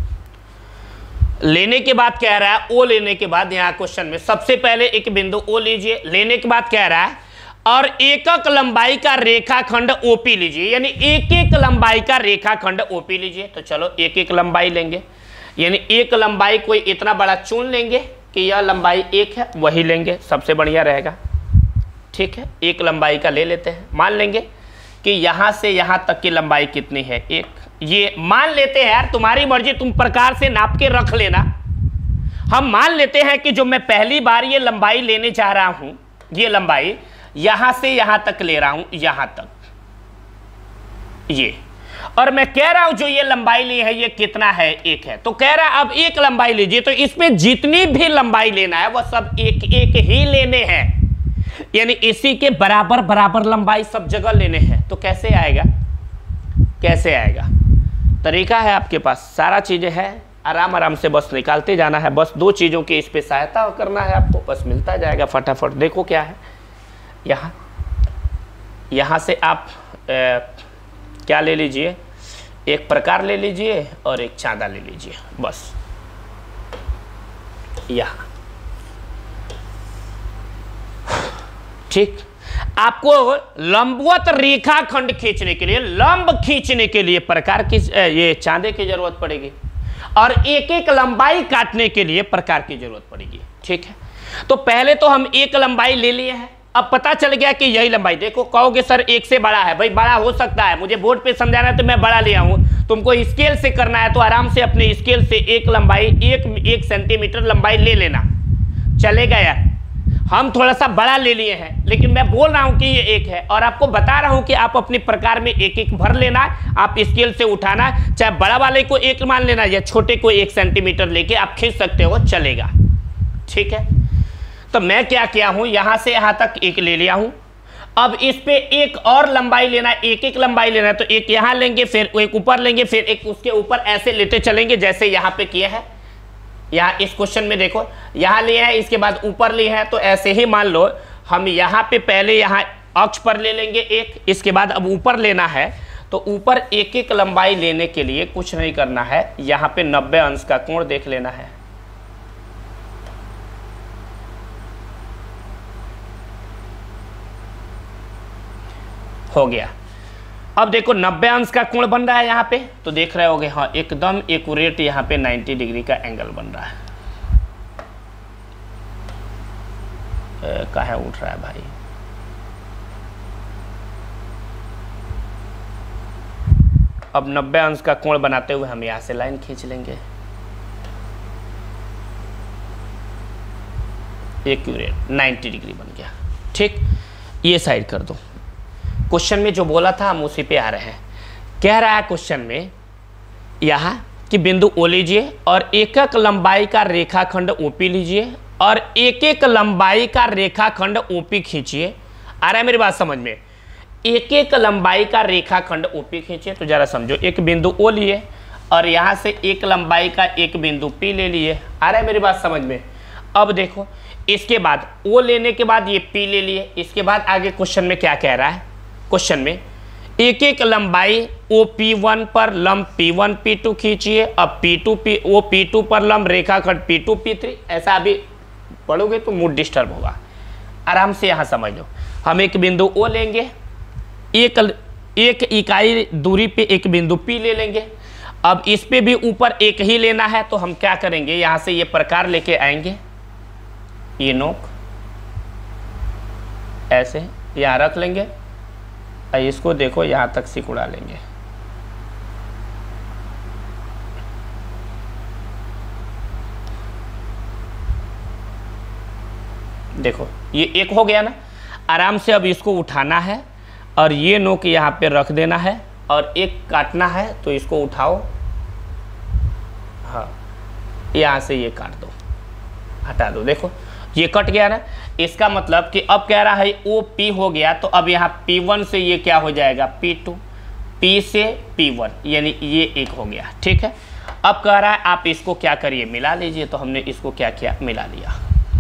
लेने के बाद कह रहा है O लेने के बाद यहां क्वेश्चन में सबसे पहले एक बिंदु O लीजिए, लेने के बाद कह रहा है और एक एक लंबाई का रेखाखंड OP लीजिए, यानी एक एक लंबाई का रेखाखंड OP लीजिए। तो चलो एक एक लंबाई लेंगे, यानी एक लंबाई कोई इतना बड़ा चुन लेंगे कि यह लंबाई एक है, वही लेंगे, सबसे बढ़िया रहेगा। ठीक है, एक लंबाई का ले लेते हैं। मान लेंगे कि यहां से यहां तक की लंबाई कितनी है, एक। ये मान लेते हैं यार, तुम्हारी मर्जी, तुम प्रकार से नाप के रख लेना। हम मान लेते हैं कि जो मैं पहली बार ये लंबाई लेने जा रहा हूं, ये लंबाई यहां से यहां तक ले रहा हूं, यहां तक ये, और मैं कह रहा हूं जो ये लंबाई ली है ये कितना है, एक है। तो कह रहा है अब एक लंबाई लीजिए, तो इसमें जितनी भी लंबाई लेना है वह सब एक एक ही लेने हैं, यानी इसी के बराबर बराबर लंबाई सब जगह लेने हैं। तो कैसे आएगा, कैसे आएगा? तरीका है आपके पास, सारा चीजें हैं, आराम आराम से बस निकालते जाना है। बस दो चीजों की इस पे सहायता करना है आपको, बस मिलता जाएगा फटाफट। देखो क्या है, यहाँ से आप क्या ले लीजिए, एक प्रकार ले लीजिए और एक चांदा ले लीजिए, बस यहाँ। ठीक, आपको लंबवत रेखाखंड खींचने के लिए, लंब खींचने के लिए प्रकार की ये चांदे की जरूरत पड़ेगी, और एक एक लंबाई काटने के लिए प्रकार की जरूरत पड़ेगी। ठीक है, तो पहले तो हम एक लंबाई ले लिए हैं, अब पता चल गया कि यही लंबाई। देखो कहोगे सर एक से बड़ा है, भाई बड़ा हो सकता है, मुझे बोर्ड पे समझाना है तो मैं बड़ा लिया हूं, तुमको स्केल से करना है तो आराम से अपने स्केल से एक लंबाई, एक सेंटीमीटर लंबाई ले लेना, चलेगा यार। हम थोड़ा सा बड़ा ले लिए हैं, लेकिन मैं बोल रहा हूं कि ये एक है, और आपको बता रहा हूं कि आप अपने प्रकार में एक एक भर लेना, आप स्केल से उठाना, चाहे बड़ा वाले को एक मान लेना या छोटे को 1 सेंटीमीटर लेके आप खींच सकते हो, चलेगा। ठीक है, तो मैं क्या किया हूं, यहां से यहां तक एक ले लिया हूं। अब इस पे एक और लंबाई लेना, एक एक लंबाई लेना है, तो एक यहां लेंगे, फिर एक ऊपर लेंगे, फिर एक उसके ऊपर, ऐसे लेते चलेंगे जैसे यहां पे किया है। यहाँ इस क्वेश्चन में देखो, यहाँ लिया है, इसके बाद ऊपर लिया है, तो ऐसे ही मान लो हम यहाँ पे पहले यहाँ अक्ष पर ले लेंगे एक, इसके बाद अब ऊपर लेना है, तो ऊपर एक एक लंबाई लेने के लिए कुछ नहीं करना है, यहाँ पे 90 अंश का कोण देख लेना है। हो गया। अब देखो 90 अंश का कोण बन रहा है यहाँ पे, तो देख रहे होगे, हाँ एकदम एक्यूरेट यहाँ पे 90 डिग्री का एंगल बन रहा है। कहाँ उठ रहा है भाई, अब 90 अंश का कोण बनाते हुए हम यहाँ से लाइन खींच लेंगे, एक्यूरेट 90 डिग्री बन गया। ठीक, ये साइड कर दो। क्वेश्चन में जो बोला था हम उसी पे आ रहे हैं। कह रहा है क्वेश्चन में यहाँ कि बिंदु O लीजिए और एक एक लंबाई का रेखाखंड OP लीजिए और एक एक लंबाई का रेखाखंड OP खींचिए। आ रहा है मेरी बात समझ में? एक एक लंबाई का रेखाखंड OP खींचिए। तो जरा समझो, एक बिंदु O लिए और यहाँ से एक लंबाई का एक बिंदु P ले लिए। आ रहा है मेरी बात समझ में? अब देखो इसके बाद O लेने के बाद ये P ले लिए। इसके बाद आगे क्वेश्चन में क्या कह रहा है? क्वेश्चन में एक एक लंबाई OP1 पर लंब P1 P2 खींचिए। अब OP2 पर लंब रेखाखंड P2 P3। ऐसा अभी पढ़ोगे तो मूड डिस्टर्ब होगा, आराम से यहाँ समझ लो। हम एक बिंदु O लेंगे, एक इकाई दूरी पे एक बिंदु P ले लेंगे। अब इस पे भी ऊपर एक ही लेना है, तो हम क्या करेंगे, यहाँ से ये प्रकार लेके आएंगे, ये नोक ऐसे यहाँ रख लेंगे और इसको देखो यहाँ तक सिकुड़ा लेंगे। देखो ये एक हो गया ना। आराम से अब इसको उठाना है और ये नोक यहाँ पे रख देना है और एक काटना है, तो इसको उठाओ, हाँ यहाँ से ये काट दो, हटा दो। देखो ये कट गया ना। इसका मतलब कि अब कह रहा है OP हो गया, तो अब यहाँ P1 से ये क्या हो जाएगा, P2, P से P1, यानी ये एक हो गया। ठीक है, अब कह रहा है आप इसको क्या करिए, मिला लीजिए। तो हमने इसको क्या किया, मिला लिया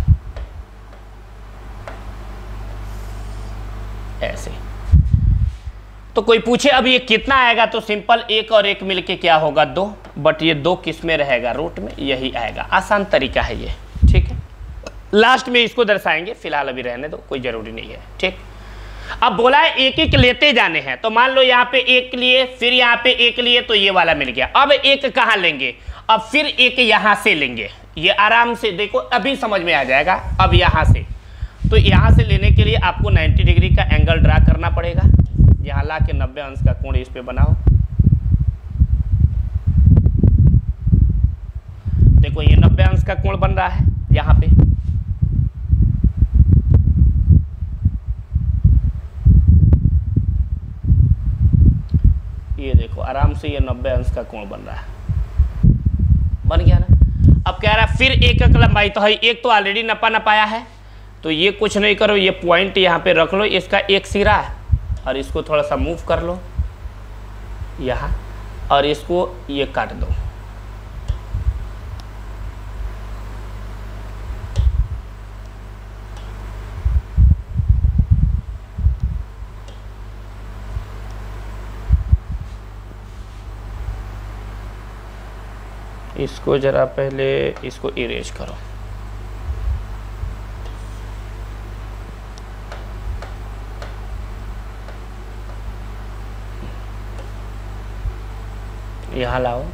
ऐसे। तो कोई पूछे अब ये कितना आएगा, तो सिंपल एक और एक मिलके क्या होगा, 2। बट ये 2 किस में रहेगा, रूट में, यही आएगा। आसान तरीका है ये। ठीक है, लास्ट में इसको दर्शाएंगे, फिलहाल अभी रहने दो, कोई जरूरी नहीं है। ठीक, अब बोला है एक एक लेते जाने हैं, तो मान लो यहाँ पे एक लिए, फिर यहाँ पे एक लिए, तो ये वाला मिल गया। अब एक कहाँ लेंगे, अब फिर एक यहाँ से लेंगे। ये आराम से देखो अभी समझ में आ जाएगा। अब यहाँ से, तो यहाँ से लेने के लिए आपको 90 डिग्री का एंगल ड्रा करना पड़ेगा। यहाँ ला के 90 अंश का कोण इस पे बनाओ। देखो ये 90 अंश का कोण बन रहा है यहाँ पे। ये देखो आराम से ये 90 अंश का कोण बन रहा है, बन गया ना। अब कह रहा है फिर एक एक लंबाई, तो है एक तो ऑलरेडी नपाया है, तो ये कुछ नहीं करो, ये पॉइंट यहाँ पे रख लो, इसका एक सिरा है और इसको थोड़ा सा मूव कर लो यहाँ, और इसको ये काट दो। इसको जरा पहले इसको इरेज करो। यहाँ लाओ,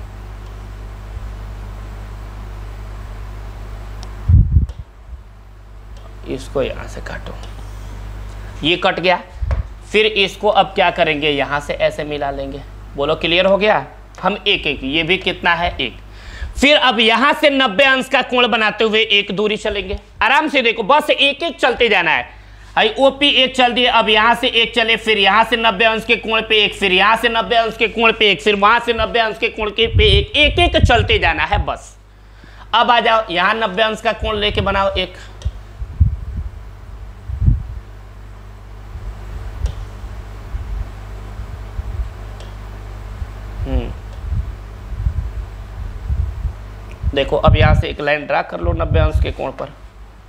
इसको यहाँ से काटो, ये कट गया। फिर इसको अब क्या करेंगे, यहाँ से ऐसे मिला लेंगे। बोलो क्लियर हो गया। हम एक एक, ये भी कितना है, एक। फिर अब यहाँ से 90 अंश का कोण बनाते हुए एक दूरी चलेंगे। आराम से देखो, बस एक एक चलते जाना है। OP एक चल दिए, अब यहाँ से एक चले, फिर यहाँ से 90 अंश के कोण पे एक, फिर यहाँ से 90 अंश के कोण पे एक, फिर वहां से 90 अंश के कोण पे एक, एक एक चलते जाना है बस। अब आ जाओ यहाँ 90 अंश का कोण लेके बनाओ एक। देखो अब यहाँ से एक लाइन ड्रा कर लो 90 अंश के कोण पर।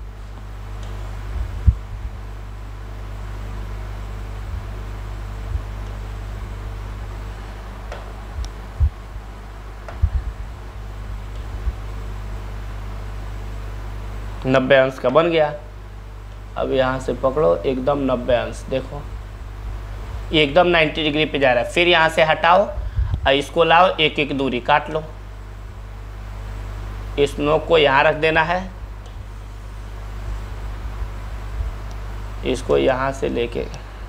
नब्बे अंश का बन गया। अब यहाँ से पकड़ो एकदम 90 अंश, देखो ये एकदम 90 डिग्री पे जा रहा है। फिर यहाँ से हटाओ और इसको लाओ, एक एक दूरी काट लो। इस नोक को यहाँ रख देना है, इसको यहाँ से लेके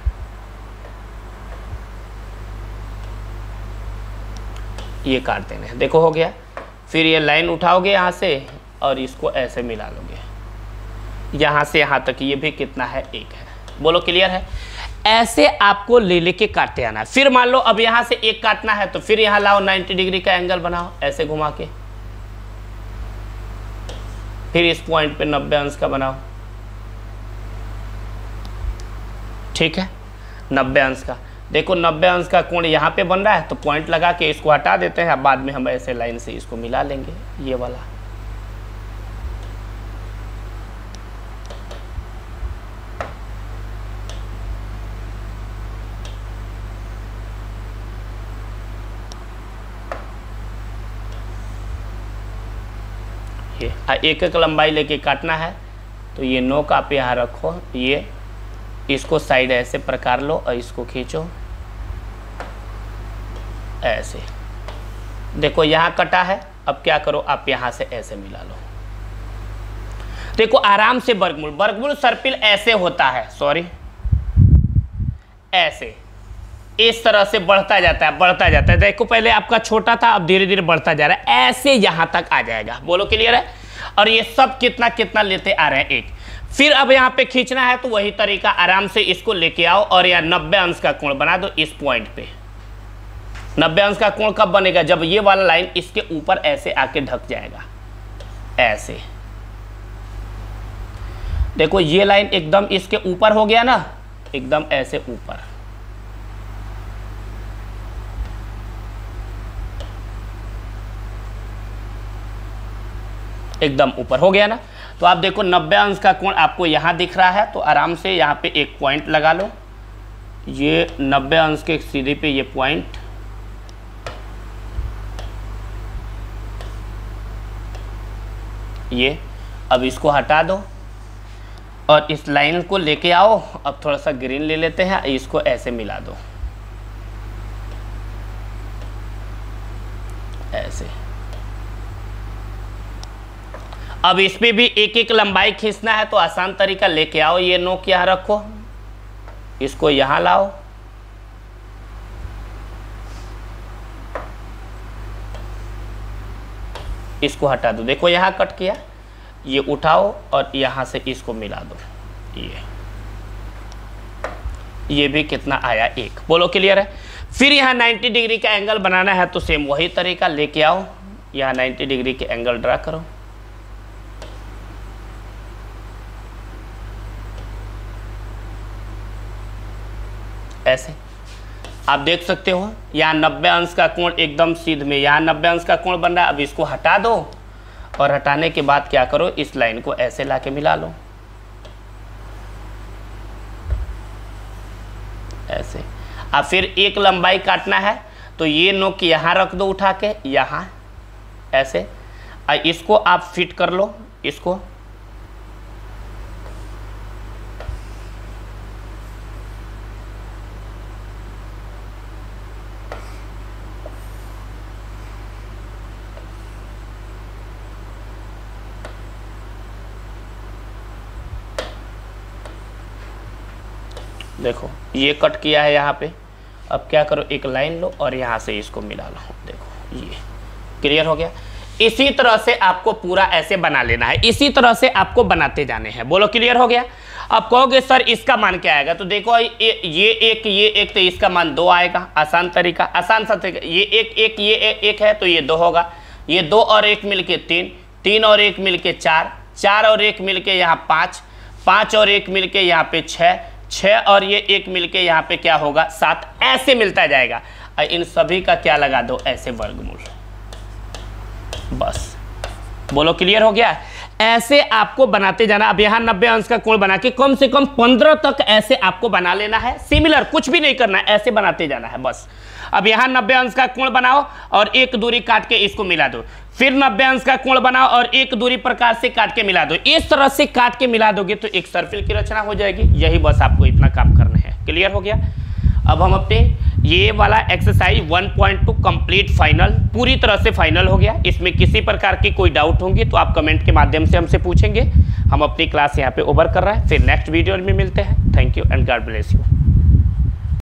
ये काट देना है। देखो हो गया। फिर ये लाइन उठाओगे यहाँ से और इसको ऐसे मिला लोगे यहाँ से यहाँ तक। ये भी कितना है, एक है। बोलो क्लियर है। ऐसे आपको ले लेके काटते आना। फिर मान लो अब यहाँ से एक काटना है, तो फिर यहाँ लाओ 90 डिग्री का एंगल बनाओ ऐसे घुमा के। फिर इस पॉइंट पे 90 अंश का बनाओ, ठीक है, 90 अंश का। देखो 90 अंश का कोण यहाँ पे बन रहा है, तो पॉइंट लगा के इसको हटा देते हैं। बाद में हम ऐसे लाइन से इसको मिला लेंगे, ये वाला। ये एक एक लंबाई लेके काटना है, तो ये नोक आप यहाँ रखो, ये इसको साइड ऐसे प्रकार लो और इसको खींचो ऐसे। देखो यहाँ कटा है, अब क्या करो आप यहाँ से ऐसे मिला लो। देखो आराम से वर्गमूल, वर्गमूल सर्पिल ऐसे होता है, सॉरी ऐसे, इस तरह से बढ़ता जाता है, बढ़ता जाता है। देखो पहले आपका छोटा था, अब धीरे धीरे बढ़ता जा रहा है, ऐसे यहाँ तक आ जाएगा। बोलो क्लियर है? और ये सब कितना कितना लेते आ रहे हैं, एक। फिर अब यहाँ पे खींचना है, तो वही तरीका, आराम से इसको लेके आओ और यहाँ 90 अंश का कोण बना दो इस पॉइंट पे। 90 अंश का कोण कब बनेगा? जब ये वाला लाइन इसके ऊपर ऐसे आके ढक जाएगा, ऐसे। देखो ये लाइन एकदम इसके ऊपर हो गया ना, एकदम ऐसे ऊपर। एकदम ऊपर हो गया ना। तो आप देखो 90 अंश का कोण आपको यहाँ दिख रहा है, तो आराम से यहाँ पे एक पॉइंट लगा लो। ये 90 अंश के सीधे पे ये पॉइंट, ये। अब इसको हटा दो और इस लाइन को लेके आओ। अब थोड़ा सा ग्रीन ले लेते हैं, इसको ऐसे मिला दो ऐसे। अब इस पे भी एक एक लंबाई खींचना है, तो आसान तरीका, लेके आओ ये नोक यहाँ रखो, इसको यहाँ लाओ, इसको हटा दो। देखो यहाँ कट किया, ये उठाओ और यहाँ से इसको मिला दो, ये भी कितना आया, एक। बोलो क्लियर है? फिर यहाँ 90 डिग्री का एंगल बनाना है, तो सेम वही तरीका, लेके आओ, यहाँ 90 डिग्री के एंगल ड्रा करो, ऐसे। आप देख सकते हो यहाँ 90 अंश का कोण एकदम सीध में, यहाँ 90 अंश का कोण बन रहा है। अब इसको हटा दो और हटाने के बाद क्या करो, इस लाइन को ऐसे लाके मिला लो, ऐसे। अब फिर एक लंबाई काटना है, तो ये नोक यहाँ रख दो उठा के, यहाँ ऐसे। और इसको आप फिट कर लो, इसको देखो ये कट किया है यहाँ पे। अब क्या करो, एक लाइन लो और यहाँ से इसको मिला लो। देखो ये क्लियर हो गया। इसी तरह से आपको पूरा ऐसे बना लेना है, इसी तरह से आपको बनाते जाने हैं। बोलो क्लियर हो गया? अब कहोगे सर इसका मान क्या आएगा, तो देखो ये एक तो इसका मान 2 आएगा। आसान तरीका, आसान सा तरीका, ये एक है तो ये 2 होगा, ये 2 और 1 मिलके 3, 3 और 1 मिलके 4, 4 और 1 मिलके यहाँ 5, 5 और 1 मिलके यहाँ पे 6, 6 और ये 1 मिलके यहाँ पे क्या होगा 7, ऐसे मिलता जाएगा। और इन सभी का क्या लगा दो, ऐसे वर्गमूल, बस। बोलो क्लियर हो गया? ऐसे आपको बनाते जाना। अब यहाँ 90 अंश का कोण बना के कम से कम 15 तक ऐसे आपको बना लेना है। सिमिलर कुछ भी नहीं करना है, ऐसे बनाते जाना है बस। अब यहाँ 90 अंश का कोण बनाओ और एक दूरी काट के इसको मिला दो, फिर 90 अंश का कोण बनाओ और एक दूरी प्रकार से काट के मिला दो। इस तरह से काट के मिला दोगे तो एक सर्किल की रचना हो जाएगी। यही बस आपको इतना काम करना है। क्लियर हो गया? अब हम अपने ये वाला एक्सरसाइज 1.2 कंप्लीट फाइनल, पूरी तरह से फाइनल हो गया। इसमें किसी प्रकार की कोई डाउट होंगी तो आप कमेंट के माध्यम से हमसे पूछेंगे। हम अपनी क्लास यहाँ पे ओवर कर रहे हैं। फिर नेक्स्ट वीडियो में मिलते हैं। Thank you and God bless you.